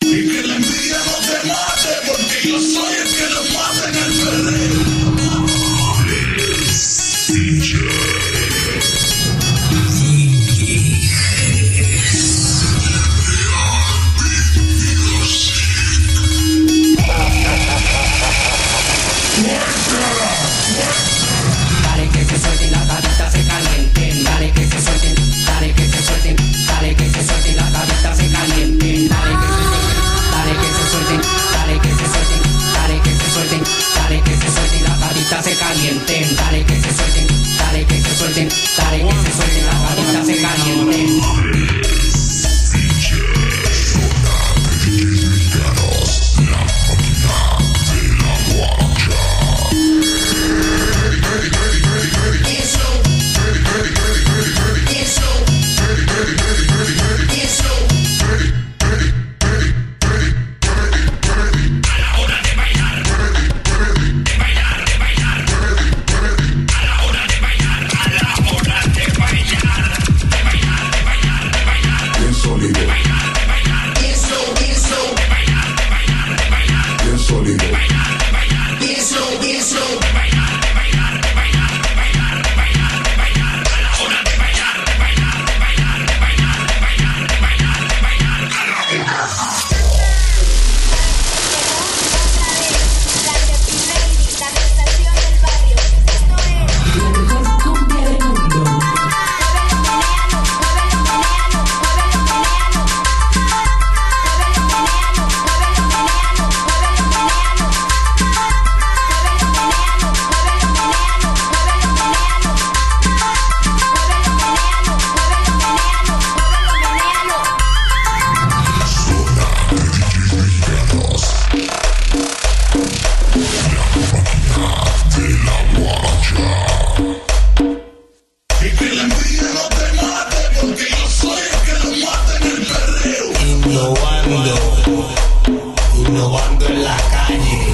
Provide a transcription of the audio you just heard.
Y que la envidia no te mate, porque yo soy el que los mata en el perreo. Dale que se suelten, las gavitas se calienten. Dale que se suelten, dale que se suelten, dale que se suelten, las gavitas se calienten. Dale que se suelten, dale que se suelten, dale que se suelten, dale que se suelten, las gavitas se calienten. Dale que se suelten, dale que se suelten, dale que se suelten, las gavitas se calienten. Innovando en la calle.